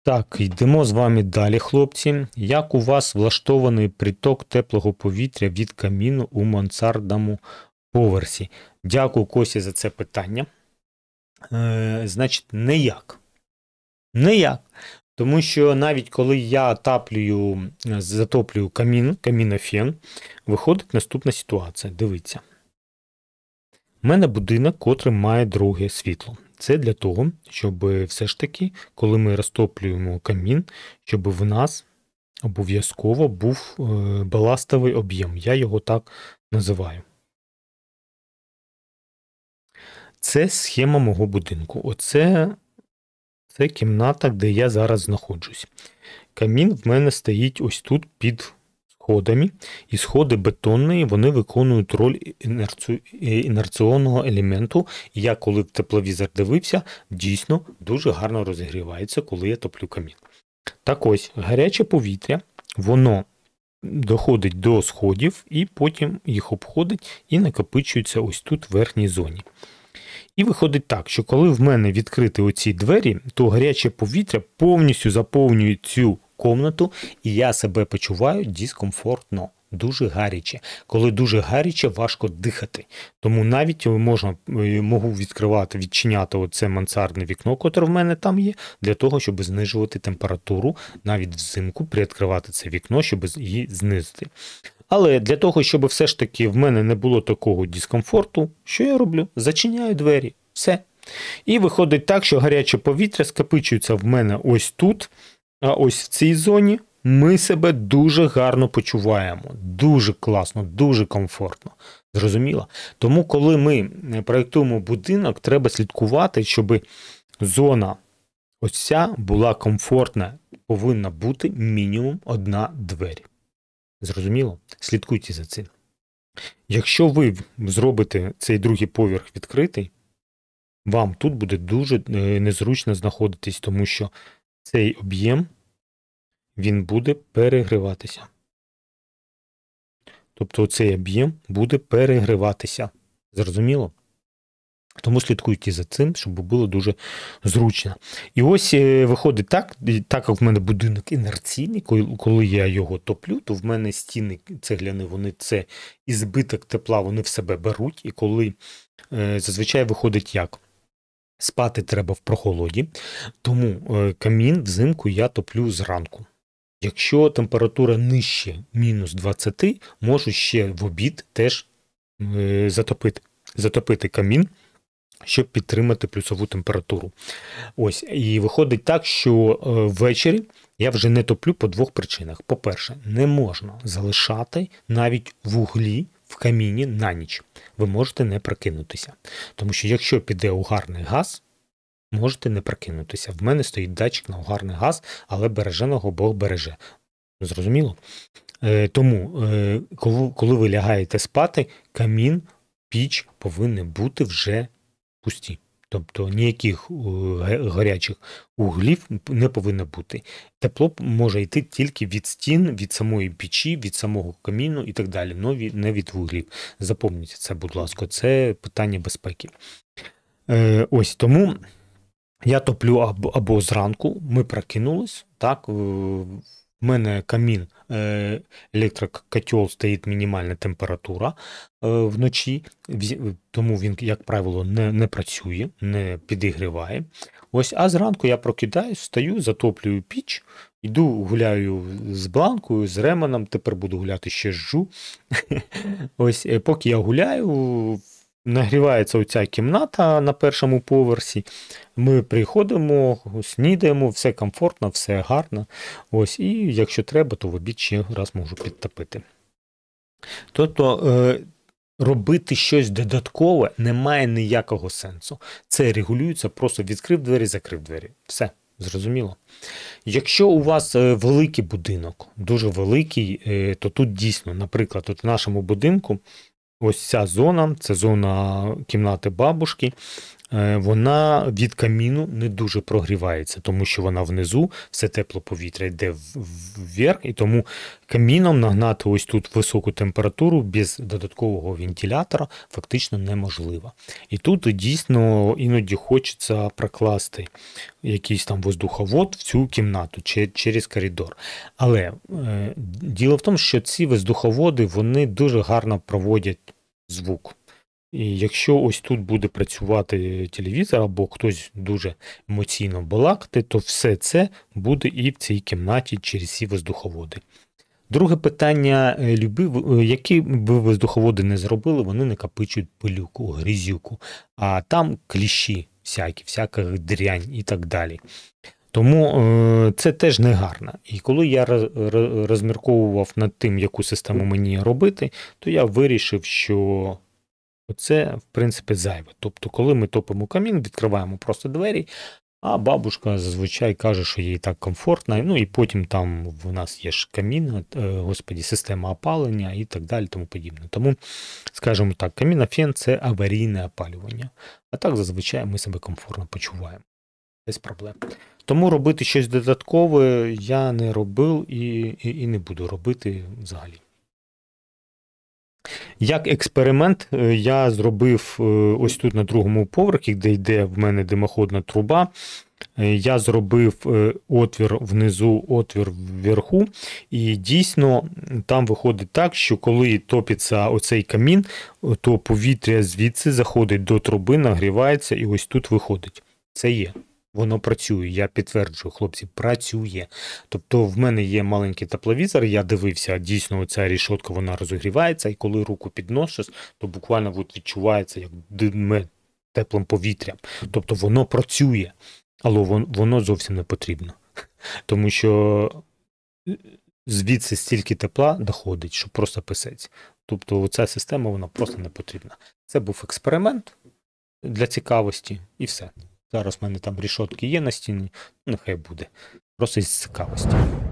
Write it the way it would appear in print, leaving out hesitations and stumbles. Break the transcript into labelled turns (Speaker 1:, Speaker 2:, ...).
Speaker 1: Так, йдемо з вами далі, хлопці. Як у вас влаштований приток теплого повітря від каміну у мансардному поверсі? Дякую, Косі, за це питання. Значить, ніяк. Ніяк. Тому що навіть коли я затоплюю камінофен, виходить наступна ситуація. Дивіться. У мене будинок, котрий має друге світло. Це для того, щоб все ж таки, коли ми розтоплюємо камін, щоб в нас обов'язково був баластовий об'єм. Я його так називаю. Це схема мого будинку. Це кімната, де я зараз знаходжусь. Камін в мене стоїть ось тут під сходами, і сходи бетонні, вони виконують роль інерційного елементу. І я, коли в тепловізор дивився, дійсно дуже гарно розігрівається, коли я топлю камін. Так ось, гаряче повітря, воно доходить до сходів, і потім їх обходить і накопичується ось тут в верхній зоні. І виходить так, що коли в мене відкриті оці двері, то гаряче повітря повністю заповнює цю кімнату, і я себе почуваю дискомфортно, дуже гаряче. Коли дуже гаряче, важко дихати. Тому навіть можу відчиняти оце мансардне вікно, котре в мене там є, для того, щоб знижувати температуру, навіть взимку приоткривати це вікно, щоб її знизити. Але для того, щоб все ж таки в мене не було такого дискомфорту, що я роблю? Зачиняю двері. Все. І виходить так, що гаряче повітря скопичується в мене ось тут, а ось в цій зоні ми себе дуже гарно почуваємо. Дуже класно, дуже комфортно. Зрозуміло? Тому, коли ми проєктуємо будинок, треба слідкувати, щоб зона ось ця була комфортна. Повинна бути мінімум одна двері. Зрозуміло? Слідкуйте за цим. Якщо ви зробите цей другий поверх відкритий, вам тут буде дуже незручно знаходитись, тому що цей об'єм, він буде перегріватися. Тобто цей об'єм буде перегріватися. Зрозуміло? Тому слідкуйте за цим, щоб було дуже зручно. І ось виходить так як в мене будинок інерційний, коли я його топлю, то в мене стіни цегляні, вони це і збиток тепла вони в себе беруть. І коли зазвичай виходить як? Спати треба в прохолоді, тому камін взимку я топлю зранку. Якщо температура нижче мінус 20, можу ще в обід теж затопити камін, щоб підтримати плюсову температуру. Ось, і виходить так, що ввечері я вже не топлю по двох причинах. По-перше, не можна залишати навіть вуглі в каміні на ніч. Ви можете не прокинутися. Тому що якщо піде угарний газ, можете не прокинутися. В мене стоїть датчик на угарний газ, але береженого Бог береже. Зрозуміло? Тому, коли ви лягаєте спати, камін, піч повинні бути вже пусті. Тобто ніяких гарячих углів не повинно бути. Тепло може йти тільки від стін, від самої печі, від самого каміну і так далі, але не від вуглів. Запам'ятайте це, будь ласка, це питання безпеки. Ось тому я топлю або зранку, ми прокинулись, так, в мене камін, електрокотел, стоїть мінімальна температура вночі, тому він, як правило, не працює, не підігріває. Ось, а зранку я прокидаюсь, встаю, затоплюю піч, йду гуляю з Бланкою, з Реманом, тепер буду гуляти ще з Жу. Ось, поки я гуляю, нагрівається оця кімната на першому поверсі, ми приходимо, снідаємо, все комфортно, все гарно. Ось, і якщо треба, то в обід ще раз можу підтопити. Тобто робити щось додаткове немає ніякого сенсу. Це регулюється, просто відкрив двері, закрив двері. Все, зрозуміло. Якщо у вас великий будинок, дуже великий, то тут дійсно, наприклад, от в нашому будинку ось ця зона, це зона кімнати бабушки, вона від каміну не дуже прогрівається, тому що вона внизу, все тепло повітря йде вверх, і тому каміном нагнати ось тут високу температуру без додаткового вентилятора фактично неможливо. І тут дійсно іноді хочеться прокласти якийсь там воздуховод в цю кімнату через коридор. Але діло в тому, що ці воздуховоди, вони дуже гарно проводять звук. І якщо ось тут буде працювати телевізор або хтось дуже емоційно балакати, то все це буде і в цій кімнаті через ці воздуховоди. Друге питання, які б воздуховоди не зробили, вони накопичують пилюку, грізюку, а там кліщі всяка дрянь і так далі. Тому це теж не гарно. І коли я розмірковував над тим, яку систему мені робити, то я вирішив, що це, в принципі, зайве. Тобто, коли ми топимо камін, відкриваємо просто двері, а бабушка зазвичай каже, що їй так комфортно, ну і потім там в нас є ж камін, система опалення і так далі, тому подібне. Тому, скажімо так, камінофен – це аварійне опалювання. А так зазвичай ми себе комфортно почуваємо. Без проблем. Тому робити щось додаткове я не робив і не буду робити взагалі. Як експеримент я зробив ось тут на другому поверхі, де йде в мене димоходна труба, я зробив отвір внизу, отвір вверху, і дійсно там виходить так, що коли топиться оцей камін, то повітря звідси заходить до труби, нагрівається і ось тут виходить. Це є. Воно працює, я підтверджую, хлопці, працює. Тобто в мене є маленький тепловізор, я дивився, дійсно оця рішотка, вона розігрівається, і коли руку підносиш, то буквально відчувається, як дме теплим повітрям. Тобто воно працює, але воно зовсім не потрібно. Тому що звідси стільки тепла доходить, що просто писець. Тобто оця система, вона просто не потрібна. Це був експеримент для цікавості і все. Зараз в мене там рішотки є на стіні, нехай буде. Просто із цікавості.